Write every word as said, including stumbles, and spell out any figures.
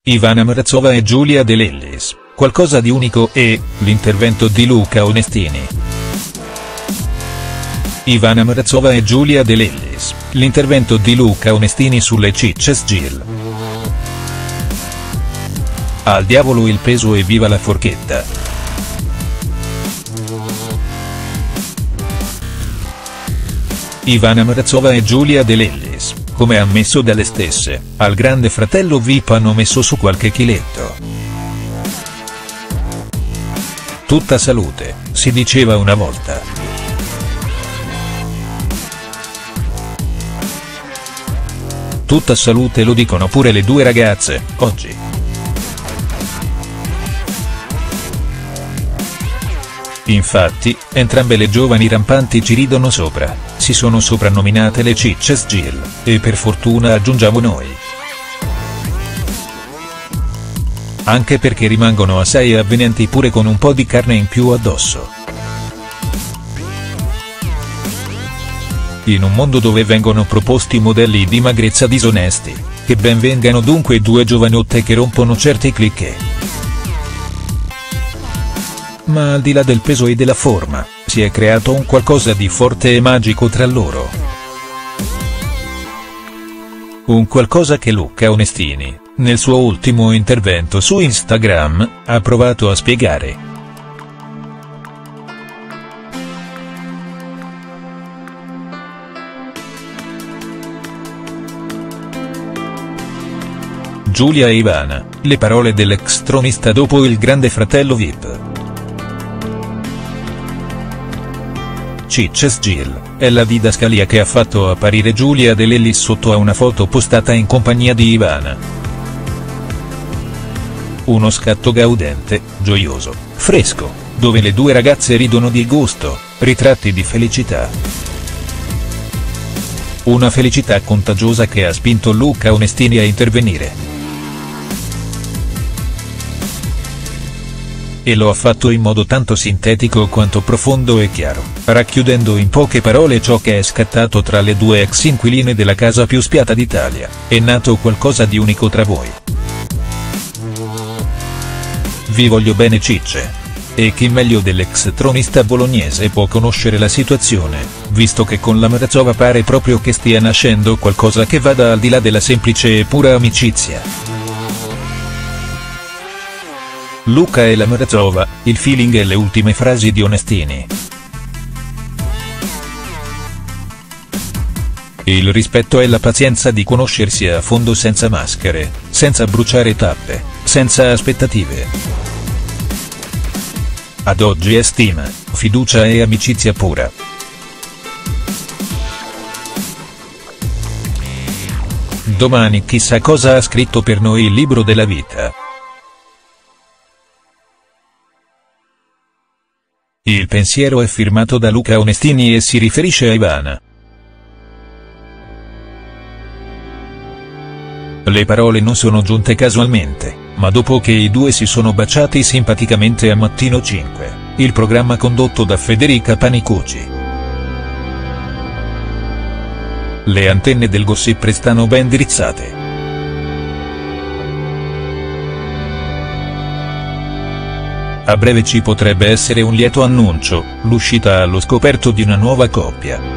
Ivana Mrazova e Giulia De Lellis, qualcosa di unico e, l'intervento di Luca Onestini. Ivana Mrazova e Giulia De Lellis, l'intervento di Luca Onestini sulle cicce S G I L. Al diavolo il peso e viva la forchetta. Ivana Mrazova e Giulia De Lellis, come ammesso dalle stesse, al Grande Fratello V I P hanno messo su qualche chiletto. Tutta salute, si diceva una volta. Tutta salute lo dicono pure le due ragazze, oggi. Infatti, entrambe le giovani rampanti ci ridono sopra, si sono soprannominate le cicce S G I L, e per fortuna aggiungiamo noi. Anche perché rimangono assai avvenenti pure con un po' di carne in più addosso. In un mondo dove vengono proposti modelli di magrezza disonesti, che ben vengano dunque due giovanotte che rompono certi cliché. Ma al di là del peso e della forma, si è creato un qualcosa di forte e magico tra loro. Un qualcosa che Luca Onestini, nel suo ultimo intervento su Instagram, ha provato a spiegare. Giulia e Ivana, le parole dell'ex tronista dopo il Grande Fratello V I P. Cicce S G I L, è la didascalia che ha fatto apparire Giulia De Lellis sotto a una foto postata in compagnia di Ivana. Uno scatto gaudente, gioioso, fresco, dove le due ragazze ridono di gusto, ritratti di felicità. Una felicità contagiosa che ha spinto Luca Onestini a intervenire. E lo ha fatto in modo tanto sintetico quanto profondo e chiaro, racchiudendo in poche parole ciò che è scattato tra le due ex inquiline della casa più spiata d'Italia: è nato qualcosa di unico tra voi. Vi voglio bene cicce. E chi meglio dell'ex tronista bolognese può conoscere la situazione, visto che con la Mrazova pare proprio che stia nascendo qualcosa che vada al di là della semplice e pura amicizia. Luca e la Mrazova, il feeling e le ultime frasi di Onestini. Il rispetto e la pazienza di conoscersi a fondo senza maschere, senza bruciare tappe, senza aspettative. Ad oggi è stima, fiducia e amicizia pura. Domani chissà cosa ha scritto per noi il libro della vita. Il pensiero è firmato da Luca Onestini e si riferisce a Ivana. Le parole non sono giunte casualmente, ma dopo che i due si sono baciati simpaticamente a Mattino cinque, il programma condotto da Federica Panicucci. Le antenne del gossip restano ben drizzate. A breve ci potrebbe essere un lieto annuncio, l'uscita allo scoperto di una nuova coppia.